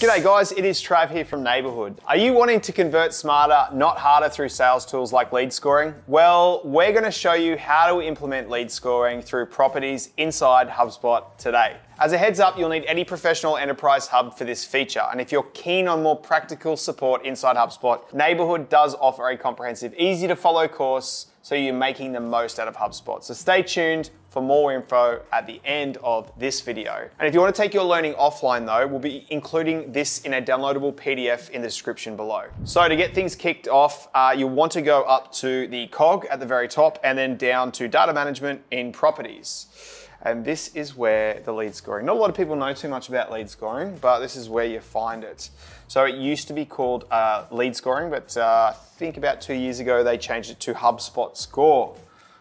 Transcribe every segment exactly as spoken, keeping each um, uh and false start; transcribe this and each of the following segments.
G'day guys, it is Trav here from Neighbourhood. Are you wanting to convert smarter, not harder through sales tools like lead scoring? Well, we're going to show you how to implement lead scoring through properties inside HubSpot today. As a heads up, you'll need any professional enterprise hub for this feature. And if you're keen on more practical support inside HubSpot, Neighbourhood does offer a comprehensive, easy to follow course so you're making the most out of HubSpot. So stay tuned for more info at the end of this video. And if you want to take your learning offline though, we'll be including this in a downloadable P D F in the description below. So to get things kicked off, uh, you'll want to go up to the cog at the very top and then down to data management in properties. And this is where the lead scoring, not a lot of people know too much about lead scoring, but this is where you find it. So it used to be called uh, lead scoring, but uh, I think about two years ago, they changed it to HubSpot Score.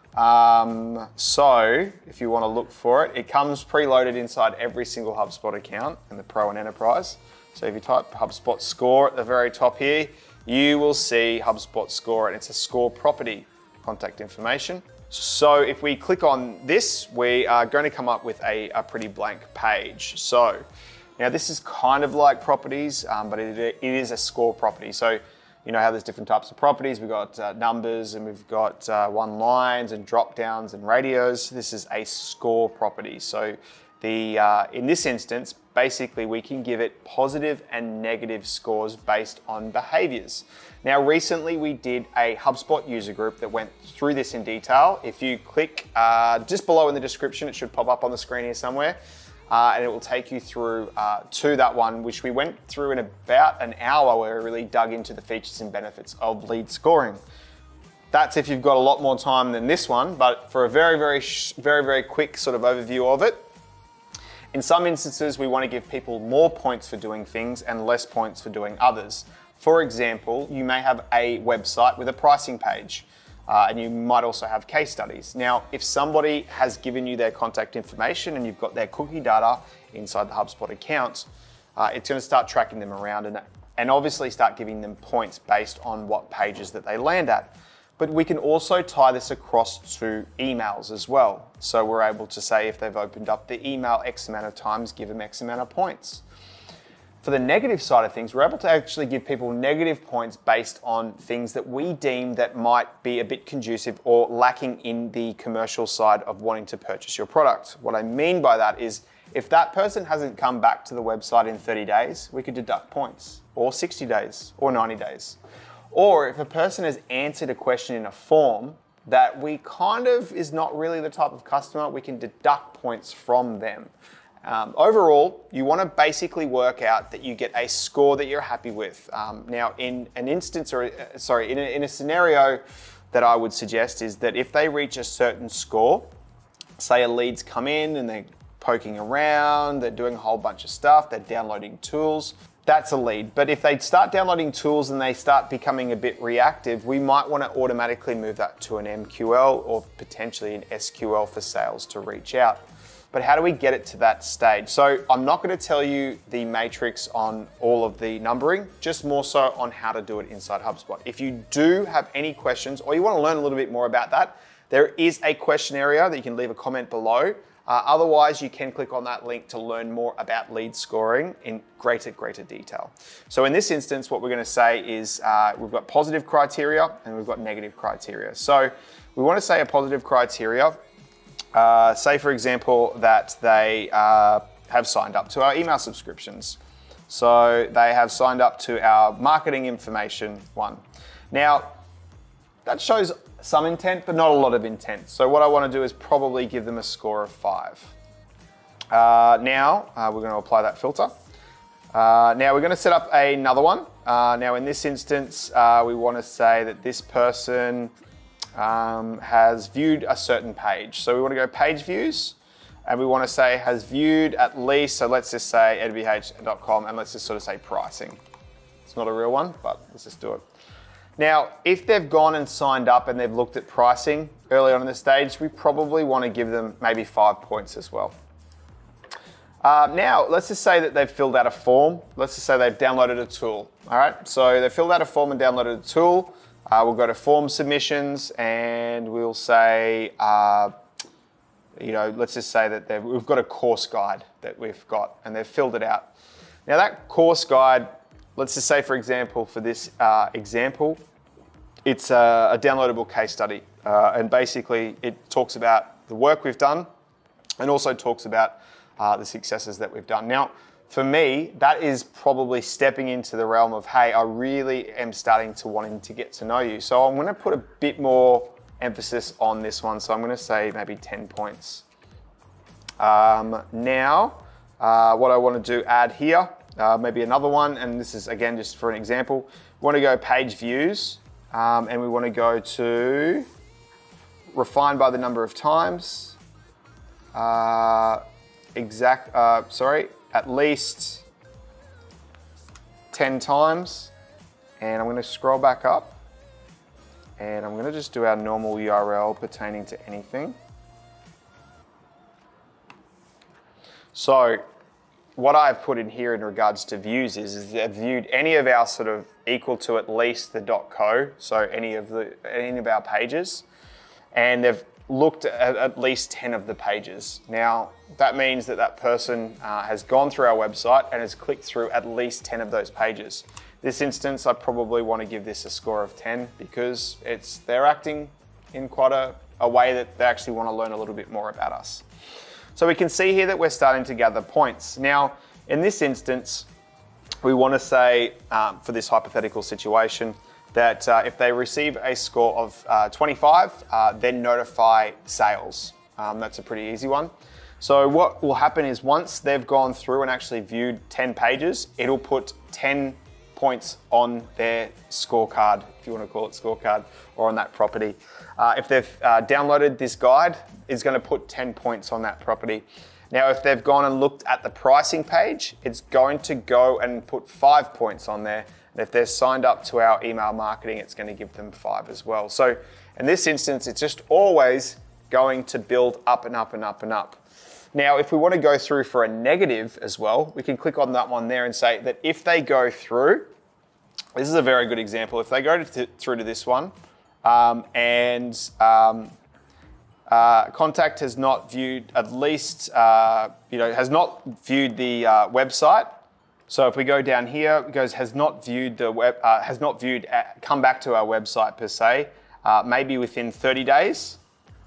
Um, so if you want to look for it, it comes preloaded inside every single HubSpot account in the Pro and Enterprise. So if you type HubSpot Score at the very top here, you will see HubSpot Score, and it's a score property, contact information. So if we click on this, we are going to come up with a, a pretty blank page. So now this is kind of like properties, um, but it, it is a score property. So you know how there's different types of properties. We've got uh, numbers, and we've got uh, one lines and drop downs and radios. This is a score property. So the uh, in this instance, basically we can give it positive and negative scores based on behaviors. Now recently we did a HubSpot user group that went through this in detail. If you click uh, just below in the description, it should pop up on the screen here somewhere. Uh, and it will take you through uh, to that one, which we went through in about an hour, where we really dug into the features and benefits of lead scoring. That's if you've got a lot more time than this one, but for a very, very, very, very quick sort of overview of it, in some instances, we want to give people more points for doing things and less points for doing others. For example, you may have a website with a pricing page. Uh, and you might also have case studies. Now, if somebody has given you their contact information and you've got their cookie data inside the HubSpot account, uh, it's going to start tracking them around and, and obviously start giving them points based on what pages that they land at. But we can also tie this across to emails as well. So we're able to say if they've opened up the email X amount of times, give them X amount of points. For the negative side of things, we're able to actually give people negative points based on things that we deem that might be a bit conducive or lacking in the commercial side of wanting to purchase your product. What I mean by that is if that person hasn't come back to the website in thirty days, we could deduct points, or sixty days, or ninety days. Or if a person has answered a question in a form that we kind of is not really the type of customer, we can deduct points from them. Um, overall, you want to basically work out that you get a score that you're happy with. Um, now, in an instance, or uh, sorry, in a, in a scenario that I would suggest is that if they reach a certain score, say a lead's come in and they're poking around, they're doing a whole bunch of stuff, they're downloading tools, that's a lead. But if they start downloading tools and they start becoming a bit reactive, we might want to automatically move that to an M Q L or potentially an S Q L for sales to reach out. But how do we get it to that stage? So I'm not going to tell you the matrix on all of the numbering, just more so on how to do it inside HubSpot. If you do have any questions or you want to learn a little bit more about that, there is a question area that you can leave a comment below. Uh, otherwise, you can click on that link to learn more about lead scoring in greater, greater detail. So in this instance, what we're going to say is uh, we've got positive criteria and we've got negative criteria. So we want to say a positive criteria. Uh, say, for example, that they uh, have signed up to our email subscriptions. So they have signed up to our marketing information one. Now, that shows some intent, but not a lot of intent. So what I want to do is probably give them a score of five. Uh, now, uh, we're going to apply that filter. Uh, now, we're going to set up another one. Uh, now, in this instance, uh, we want to say that this person Um, has viewed a certain page. So we want to go page views, and we want to say has viewed at least, so let's just say n b h dot com, and let's just sort of say pricing. It's not a real one, but let's just do it. Now, if they've gone and signed up and they've looked at pricing early on in the stage, we probably want to give them maybe five points as well. Uh, now, let's just say that they've filled out a form. Let's just say they've downloaded a tool. All right, so they filled out a form and downloaded a tool. Uh, we'll go to form submissions and we'll say, uh, you know, let's just say that we've got a course guide that we've got and they've filled it out. Now that course guide, let's just say for example, for this uh, example, it's a, a downloadable case study. Uh, and basically it talks about the work we've done and also talks about uh, the successes that we've done. Now, for me, that is probably stepping into the realm of, hey, I really am starting to wanting to get to know you. So I'm gonna put a bit more emphasis on this one. So I'm gonna say maybe ten points. Um, now, uh, what I wanna do, add here, uh, maybe another one, and this is again, just for an example, we wanna go page views, um, and we wanna go to refine by the number of times, uh, exact, uh, sorry, at least ten times. And I'm gonna scroll back up and I'm gonna just do our normal U R L pertaining to anything. So what I've put in here in regards to views is, is they've viewed any of our sort of equal to at least the .co, so any of the any of our pages, and they've looked at at least ten of the pages. Now, that means that that person uh, has gone through our website and has clicked through at least ten of those pages. This instance, I probably want to give this a score of ten because it's they're acting in quite a, a way that they actually want to learn a little bit more about us. So we can see here that we're starting to gather points. Now, in this instance, we want to say, um, for this hypothetical situation, that uh, if they receive a score of uh, twenty-five, uh, then notify sales. Um, that's a pretty easy one. So what will happen is once they've gone through and actually viewed ten pages, it'll put ten points on their scorecard, if you want to call it scorecard, or on that property. Uh, if they've uh, downloaded this guide, it's going to put ten points on that property. Now, if they've gone and looked at the pricing page, it's going to go and put five points on there. And if they're signed up to our email marketing, it's going to give them five as well. So in this instance, it's just always going to build up and up and up and up. Now, if we want to go through for a negative as well, we can click on that one there and say that if they go through, this is a very good example. If they go to, through to this one um, and um, uh, contact has not viewed at least, uh, you know, has not viewed the uh, website. So if we go down here, it goes has not viewed the web, uh, has not viewed, uh, come back to our website per se, uh, maybe within thirty days.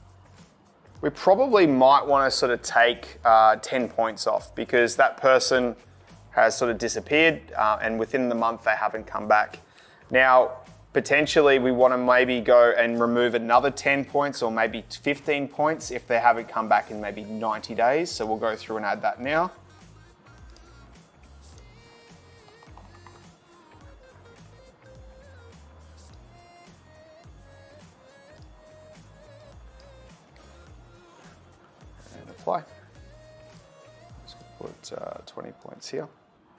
We probably might want to sort of take uh, ten points off because that person has sort of disappeared uh, and within the month they haven't come back. Now, potentially we want to maybe go and remove another ten points or maybe fifteen points if they haven't come back in maybe ninety days. So we'll go through and add that now. Apply. Let's put uh, twenty points here.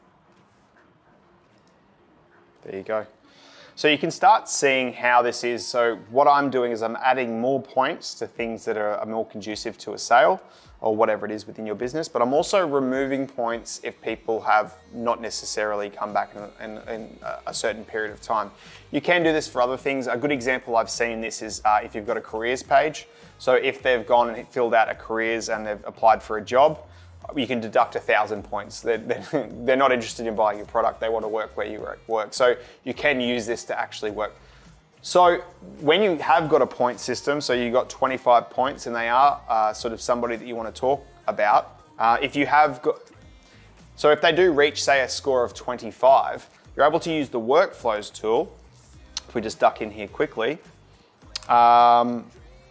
There you go. So you can start seeing how this is. So what I'm doing is I'm adding more points to things that are, are more conducive to a sale or whatever it is within your business, but I'm also removing points if people have not necessarily come back in, in, in a certain period of time. You can do this for other things. A good example I've seen this is uh, if you've got a careers page. So if they've gone and filled out a careers and they've applied for a job, you can deduct a thousand points. They're, they're, they're not interested in buying your product. They want to work where you work. So you can use this to actually work. So when you have got a point system, so you've got twenty-five points and they are uh, sort of somebody that you want to talk about. Uh, if you have got, so if they do reach, say, a score of twenty-five, you're able to use the workflows tool. If we just duck in here quickly. Um,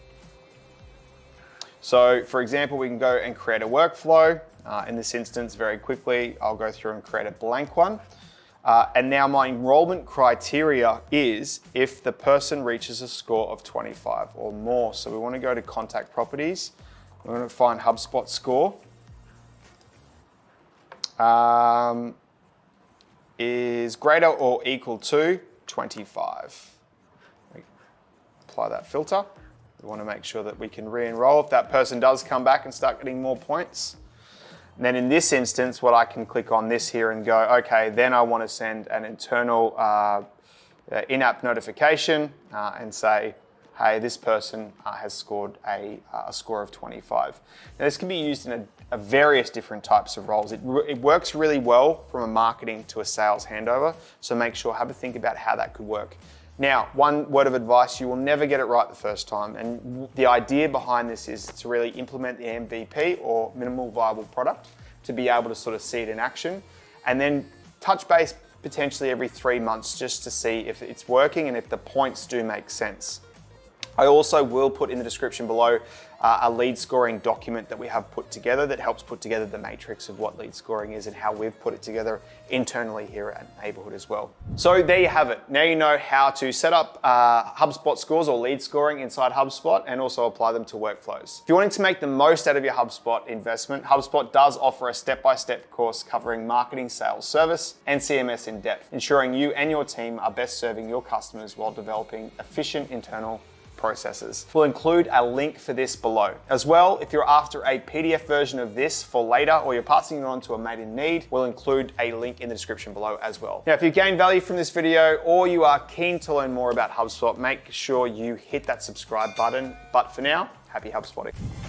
So for example, we can go and create a workflow. Uh, in this instance, very quickly, I'll go through and create a blank one. Uh, and now my enrollment criteria is if the person reaches a score of twenty-five or more. So we want to go to contact properties. We're going to find HubSpot score. Um, is greater or equal to twenty-five. Apply that filter. We want to make sure that we can re-enroll if that person does come back and start getting more points. And then in this instance, what I can click on this here and go, okay, then I want to send an internal uh, in-app notification uh, and say, hey, this person uh, has scored a, uh, a score of twenty-five. Now this can be used in a, a various different types of roles. It, it works really well from a marketing to a sales handover, so make sure, have a think about how that could work. Now, one word of advice, you will never get it right the first time. And the idea behind this is to really implement the M V P or minimal viable product to be able to sort of see it in action, and then touch base potentially every three months just to see if it's working and if the points do make sense. I also will put in the description below uh, a lead scoring document that we have put together that helps put together the matrix of what lead scoring is and how we've put it together internally here at Neighbourhood as well. So there you have it. Now you know how to set up uh, HubSpot scores or lead scoring inside HubSpot and also apply them to workflows. If you're wanting to make the most out of your HubSpot investment, HubSpot does offer a step-by-step course covering marketing, sales, service, and C M S in depth, ensuring you and your team are best serving your customers while developing efficient internal processes. We'll include a link for this below. As well, if you're after a P D F version of this for later or you're passing it on to a mate in need, we'll include a link in the description below as well. Now, if you gain value from this video or you are keen to learn more about HubSpot, make sure you hit that subscribe button. But for now, happy HubSpotting.